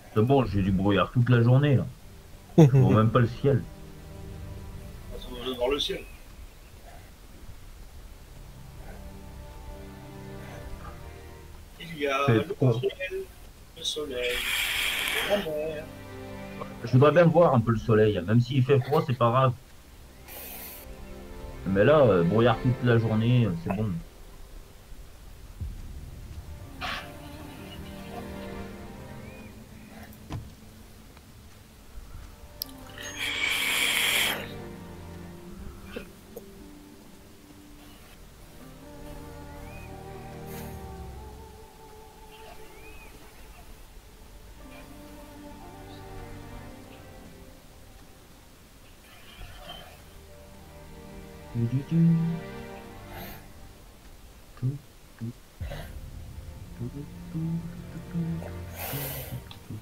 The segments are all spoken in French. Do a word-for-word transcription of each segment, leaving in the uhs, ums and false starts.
C'est bon, j'ai du brouillard toute la journée, là. Je vois même pas le ciel. On va voir le ciel. Il y a Fait le froid. ciel, le soleil, la mer. Je voudrais bien voir un peu le soleil, hein. Même s'il fait froid, c'est pas grave. Mais là, euh, brouillard toute la journée, euh, c'est bon. Du, du, du. Tout, tout, tout, tout, tout, tout, tout, tout, tout, tout.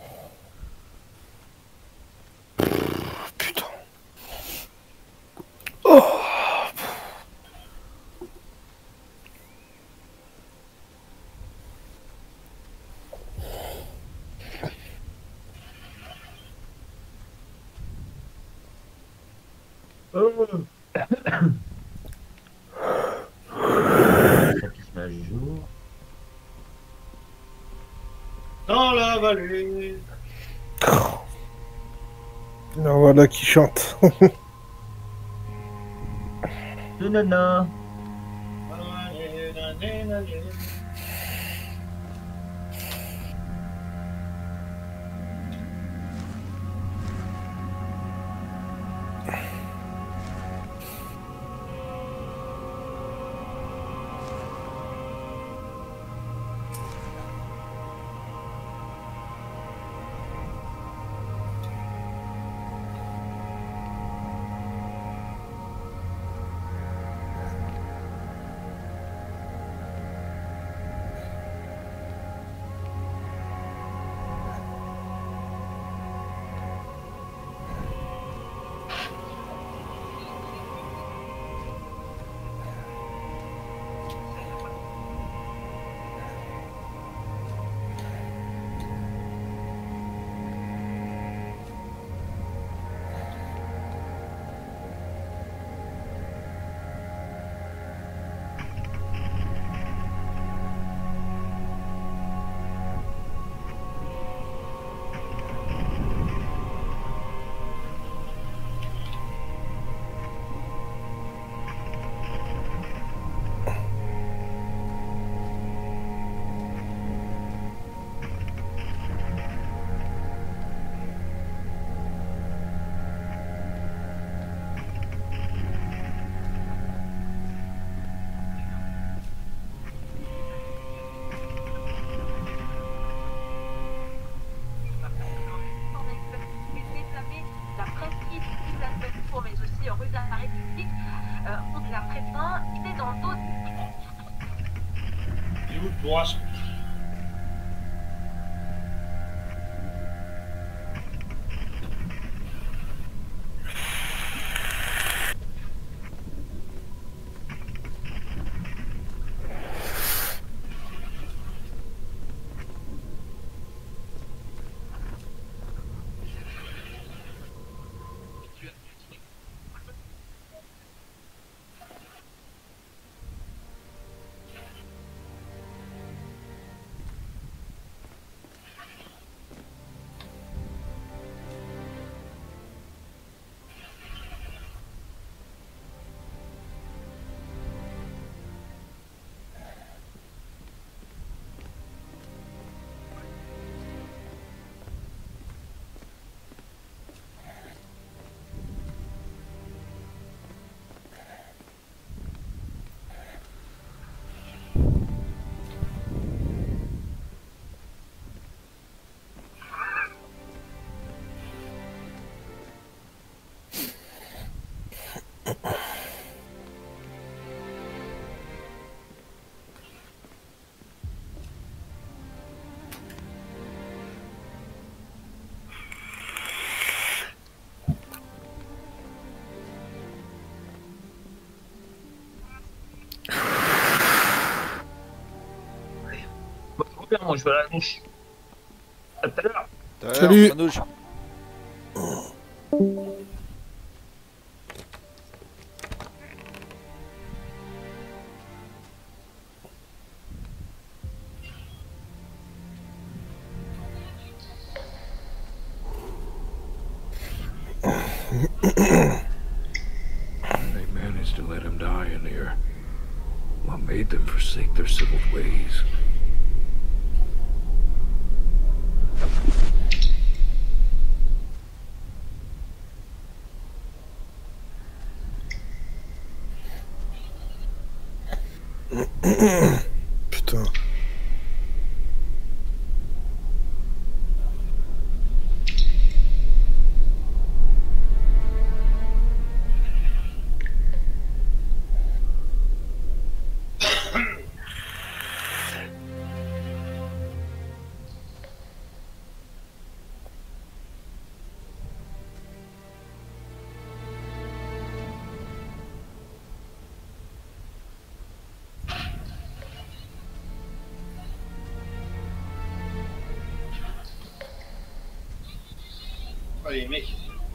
Putain. Oh. Oh. Ça qui se met à jour. Dans la vallée. Alors voilà qui chante. De nana. La presqu'île Isabelle-Tour, mais aussi rue de la République, euh, route de la Présin, c'est dans le dos. Il est où le bourrasque? Bon, trop bien, moi je vais à la douche. À tout à l'heure. Salut. Manouche. They managed to let him die in here. What made them forsake their civil ways? Putain. Allez, mec.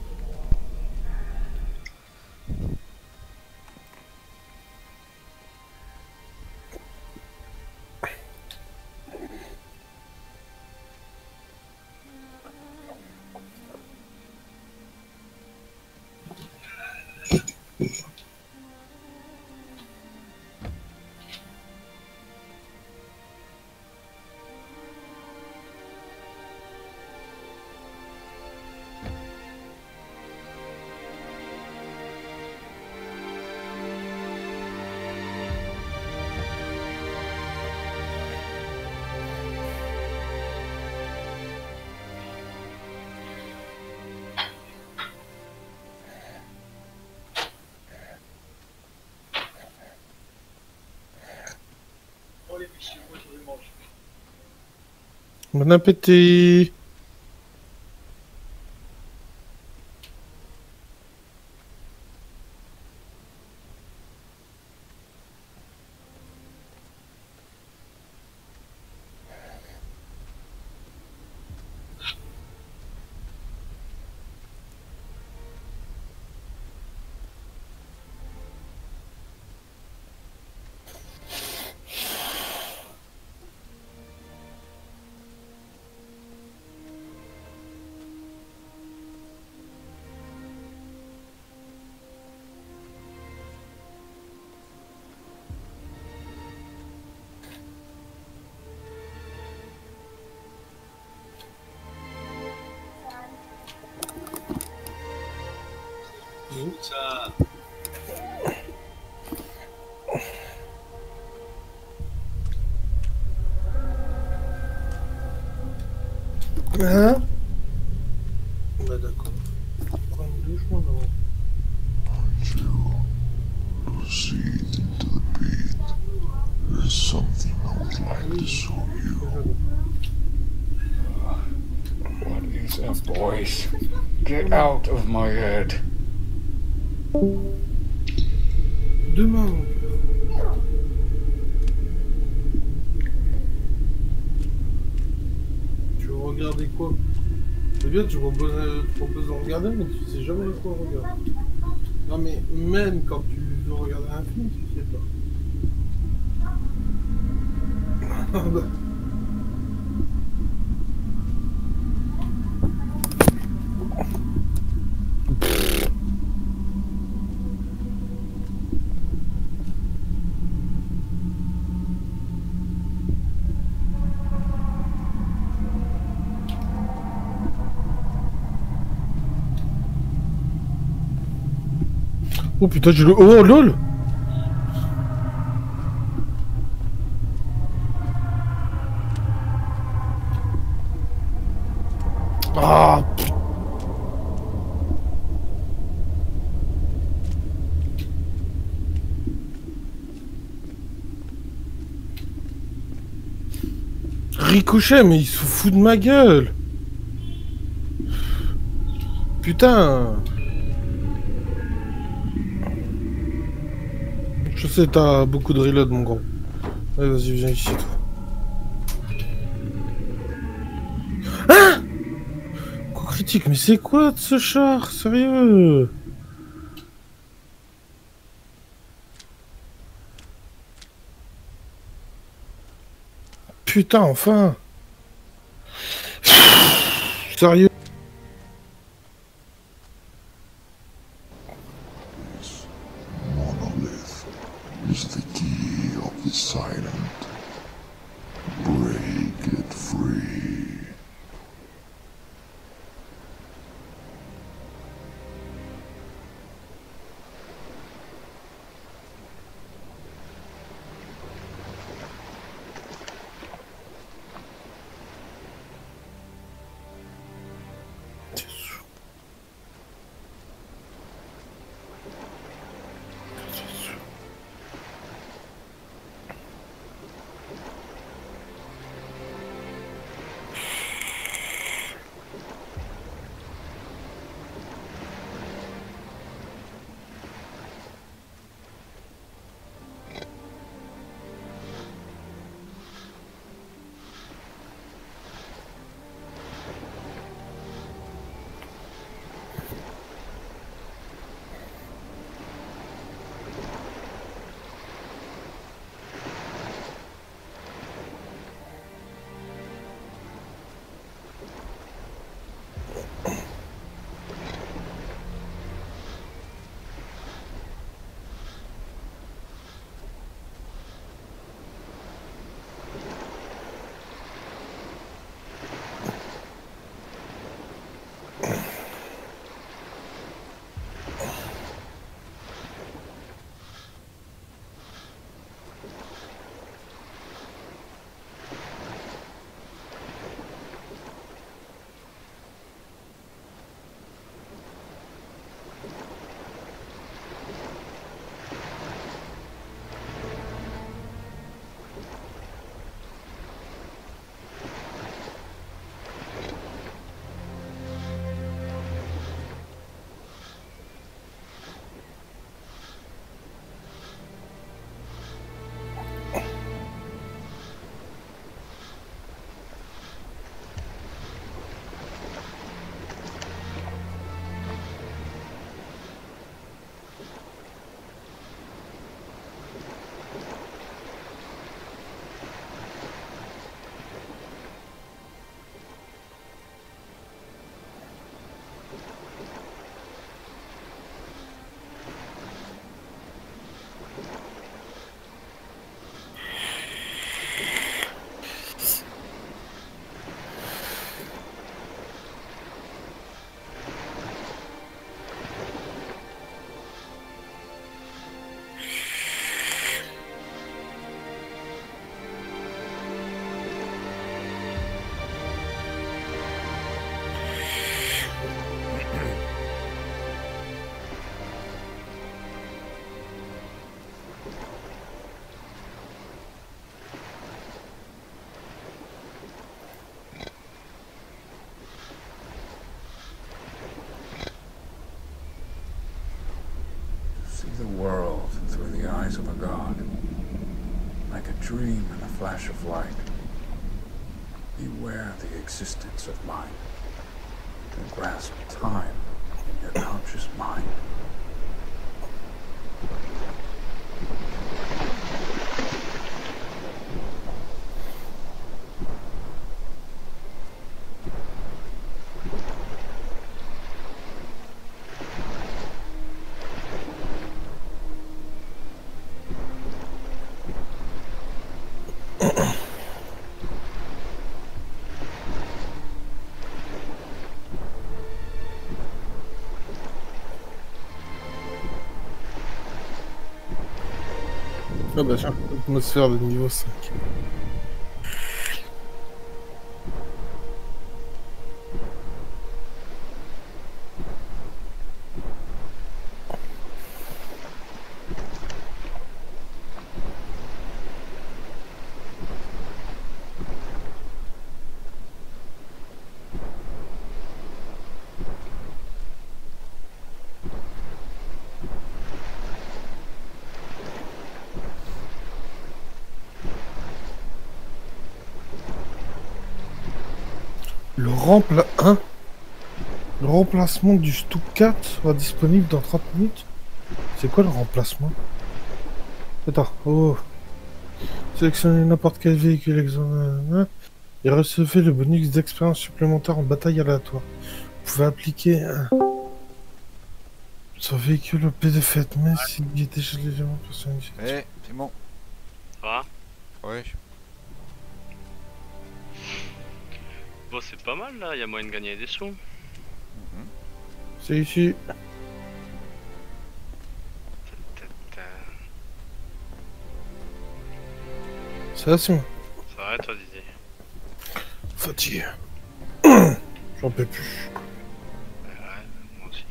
Oh les messieurs, moi je vais manger. Bon appétit. Ça. Hein? Bah d'accord. Prends une douche, moi, non. Proceed into the pit. There's something I would like to show you. What is that voice? Get out of my head. Demain, mon cœur. Tu veux regarder quoi? C'est bien, tu proposes, tu proposes de regarder, mais tu sais jamais quoi regarder. Non mais même quand tu veux regarder un film, tu sais pas. Ah bah. Oh putain, j'ai le... Oh lol. Ah putain. Ricochet, mais il se fout de ma gueule. Putain. Je sais, t'as beaucoup de reload, mon grand. Allez, vas-y, viens ici, toi. Ah! critique, mais c'est quoi de ce char? Sérieux? Putain, enfin! Sérieux? This monolith is the key of the silent. Break it free. The world through the eyes of a god, like a dream and a flash of light. Beware the existence of mind, and grasp time in your conscious mind. Ah bah tiens, atmosphère de niveau cinq. Le remple un. Le remplacement du Stuttgart sera disponible dans trente minutes. C'est quoi le remplacement? Attends, oh. Sélectionnez n'importe quel véhicule examen et recevez le bonus d'expérience supplémentaire en bataille aléatoire. Vous pouvez appliquer un... sur véhicule au P de fête, mais s'il y a déjà l'élément personnalisé. Eh, c'est bon. Ça va? Ouais. Bon, c'est pas mal là, il y a moyen de gagner des sous. Mhm. C'est ici. Ça, c'est bon. Ça va, toi, Didier? Fatigué. J'en peux plus. Ouais, moi aussi.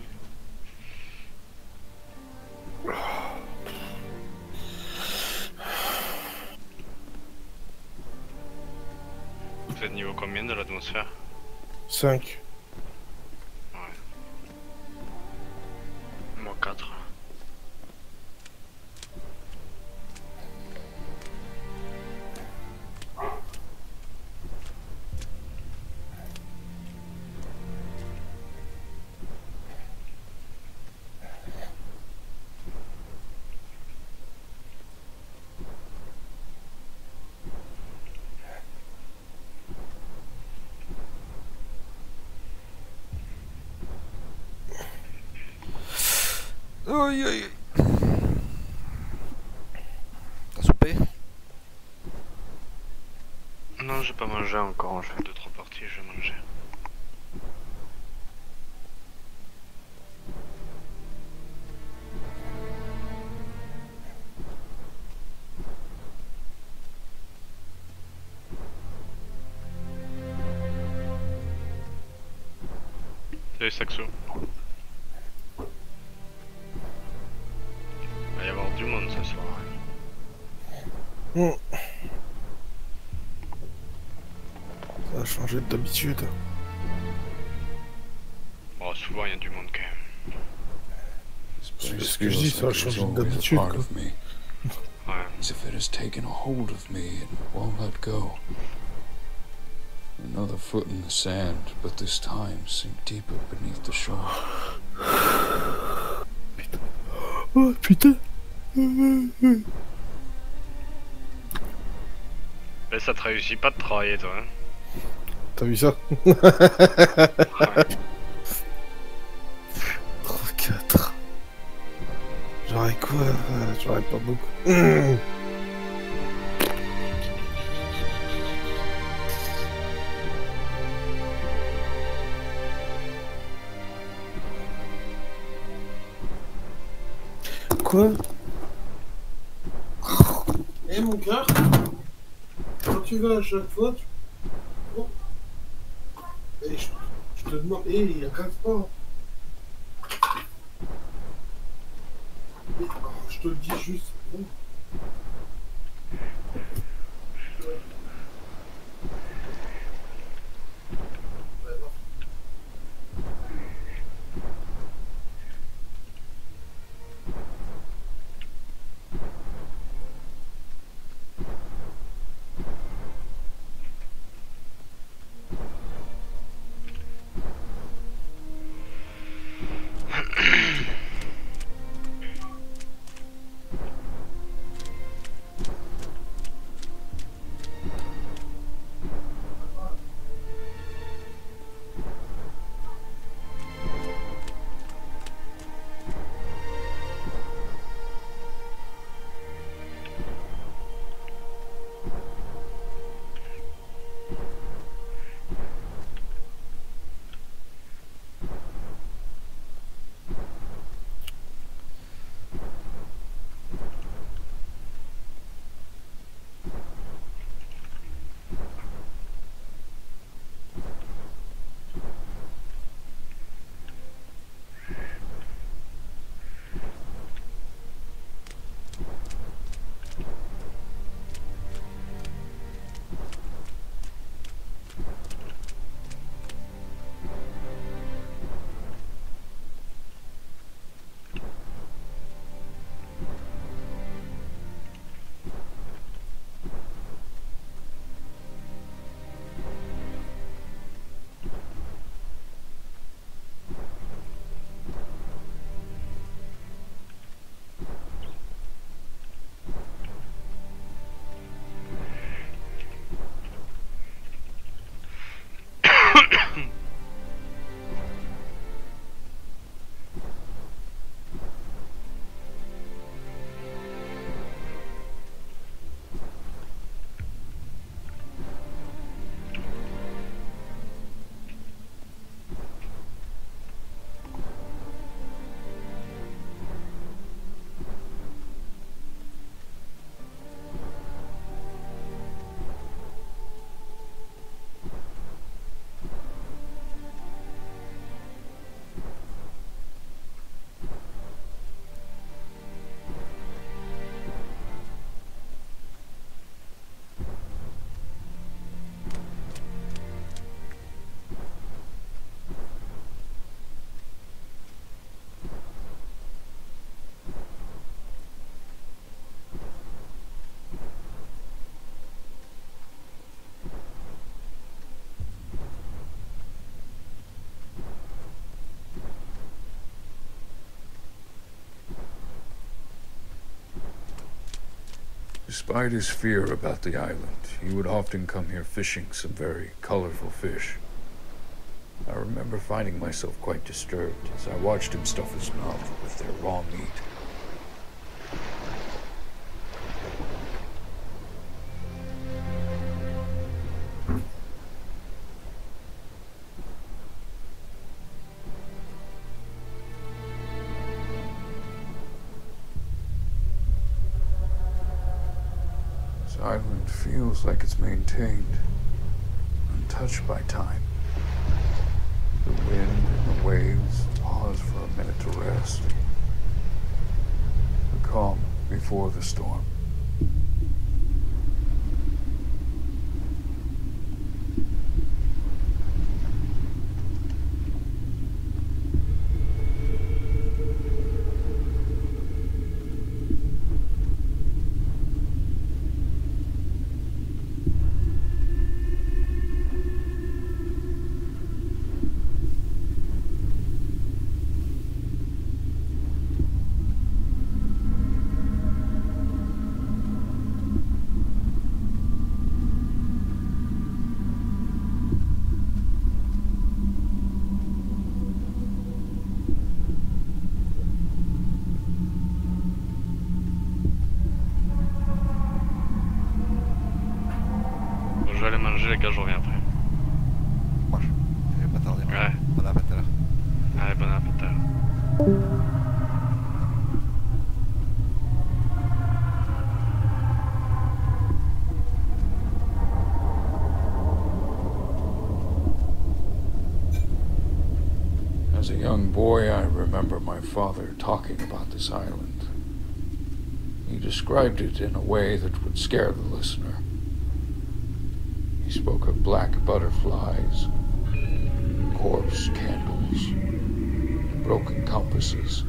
Vous êtes niveau combien de l'atmosphère? cinq. Ouais. Moi quatre. Aïe aïe aïe. T'as soupé? Non, j'ai pas mangé encore, je fais deux trois parties, je vais manger. Salut Saxo. Il va y avoir du monde ce soir. Mm. Ça a changé d'habitude. Bon, souvent il y a du monde quand même. This place ce que je dis, feels ça a like it was changé always a d'habitude, part quoi. of me. Ouais. As if it has taken a hold of me and won't let go. Another foot in the sand, but this time sink deeper beneath the shore. Oh putain. Mais ça te réussit pas de travailler toi hein. T'as vu ça? Ouais. trente-quatre. J'aurais quoi? euh, J'aurais pas beaucoup. Mmh. Quoi? Eh mon cœur, quand tu vas à chaque fois, tu... Oh. Eh, je, je te demande, eh, il y a quinze pas. Eh, oh, je te le dis juste. Oh. Ouais, non. Despite his fear about the island, he would often come here fishing some very colorful fish. I remember finding myself quite disturbed as I watched him stuff his mouth with their raw meat. This island feels like it's maintained, untouched by time. The wind and the waves pause for a minute to rest. The calm before the storm. Je vais aller manger, les gars, je reviens après. Moi, je vais pas tarder. Moi. Ouais. Bon appétit alors. Allez, bon appétit. As a young boy, I remember my father talking about this island. He described it in a way that would scare the listener. He spoke of black butterflies, corpse candles, broken compasses.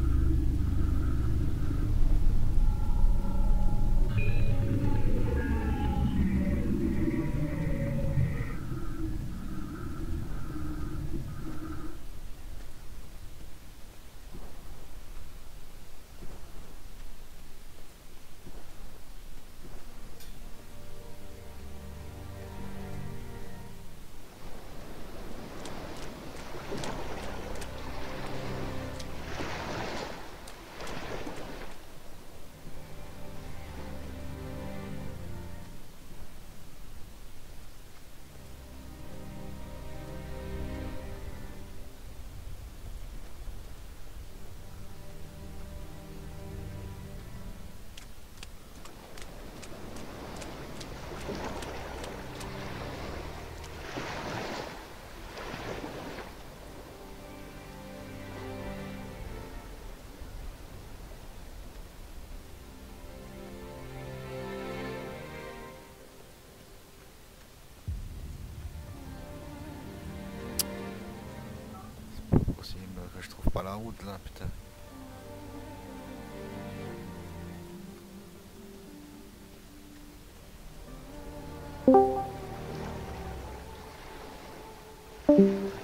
Possible que je trouve pas la route là, putain. Thank you.